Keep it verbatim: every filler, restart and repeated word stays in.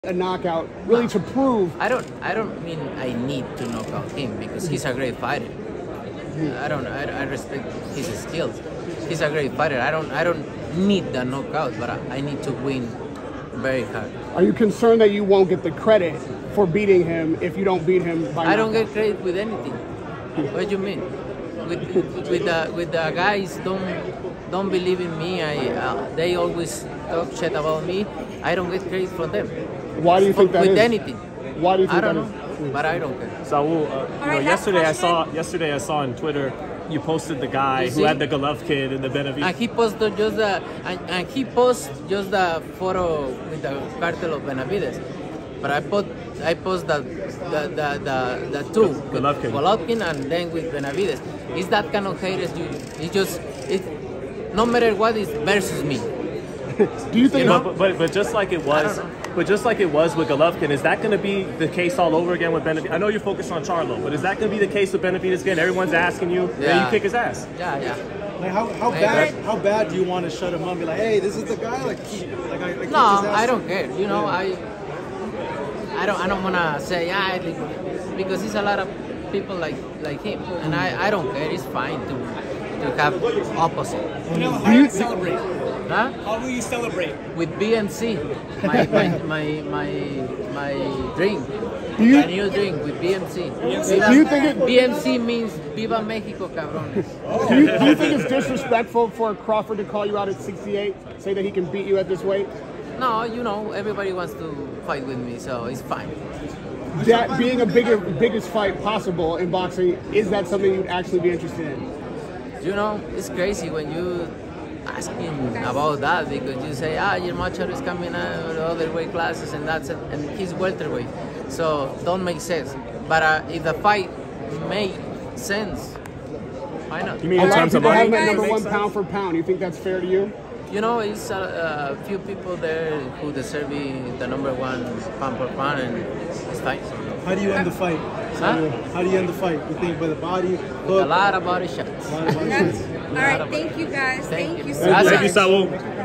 a knockout, really No. to prove. I don't. I don't mean I need to knock out him because he's a great fighter. I don't. I, I respect his skills. He's a great fighter. I don't. I don't need the knockout, but I, I need to win very hard. Are you concerned that you won't get the credit for beating him if you don't beat him by I don't knockout? get credit with anything. What do you mean? With with the with the guys don't don't believe in me. I uh, they always talk shit about me. I don't get credit from them. Why do you think that with is? anything? Why do you think I don't that know, is? but I don't care. Saul, uh, you know, right, last yesterday I question. saw yesterday I saw on Twitter you posted the guy You who see? had the Golovkin and the Benavidez. And he posted just the and, and he posted just the photo with the cartel of Benavides. But I put I post the the the the, the two with Golovkin. Golovkin and then with Benavides. It's that kind of haters. You it just it no matter what is versus me. Do you think? You know? But, but but just like it was, I don't know. but just like it was with Golovkin, is that going to be the case all over again with Benavidez? I know you're focused on Charlo, but is that going to be the case with Benavidez again? Everyone's asking you, yeah. Yeah. you kick his ass. Yeah, yeah. Like how, how Hey, bad but- how bad do you want to shut him up? Be like, hey, this is the guy. Like, like I, I kicked No, his ass. I don't care. You know, I I don't I don't wanna say yeah because it's a lot of people like like him, and I, I don't care. It's fine to to have opposite. Canelo, how Do do you- you celebrate? Huh? How will you celebrate? With B M C, my my my my, my drink. Do you- My new drink with B M C. Do you think it? B M C means Viva Mexico, cabrones. Do you, do you think it's disrespectful for Crawford to call you out at sixty-eight, say that he can beat you at this weight? No, you know, everybody wants to fight with me, so it's fine. That being a bigger, biggest fight possible in boxing, is that something you'd actually be interested in? You know, it's crazy when you asking about that because you say, ah, your Machado is coming out of the other weight classes and that's it, and he's welterweight, so don't make sense. But uh, if the fight made sense, why not? You mean A in lot of terms of people have money? him at number Makes one sense. pound for pound. You think that's fair to you? You know, it's a, a few people there who deserve be the number one pound per pound, and it's fine. How do you end the fight? Huh? How do you end the fight? You think by the body, A hook, lot of body shots. a lot of body That's, shots? all right, thank you guys. Thank Thank, you. you so Thank much. Thank you, Saul.